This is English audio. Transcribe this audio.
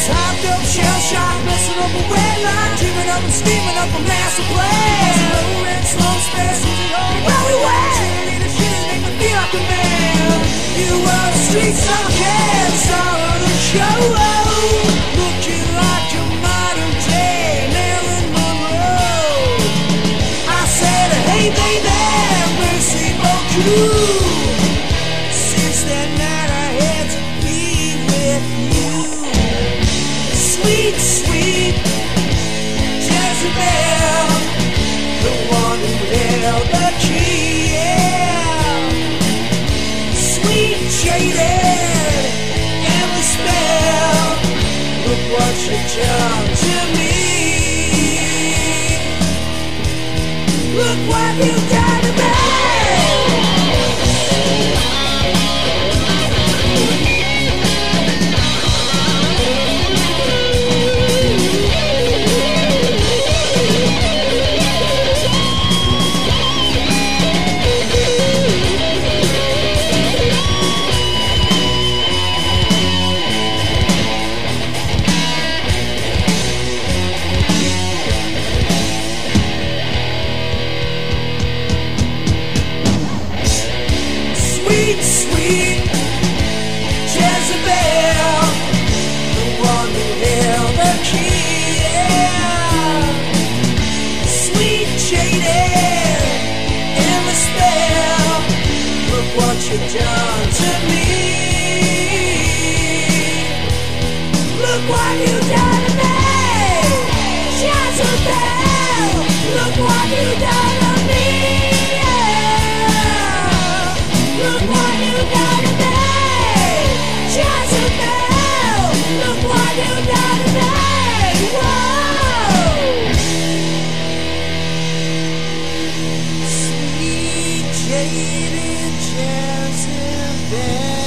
Topped up, shell shock, messing up a red line, dreaming up and scheming up a master plan. Slow rent, slow space, where we went. Cheerleader, she didn't make me feel like a man. You were the streets of Kansas, star of the show, looking like your modern day Marilyn Monroe. I said, hey baby, merci beaucoup. Since that night I had to be with you. Sweet, sweet Jezebel, the one who held the key, yeah. Sweet jaded, endless spell, look what you done to me. Look what you done to me. Sweet, sweet Jezebel, the one who held the key, yeah. Sweet jaded, endless spell, look what you done to me. Look what you done to me, Jezebel, look what you done to me. Look what you done to me, Jezebel. Look what you done to me. Whoa. Sweet jaded Jezebel.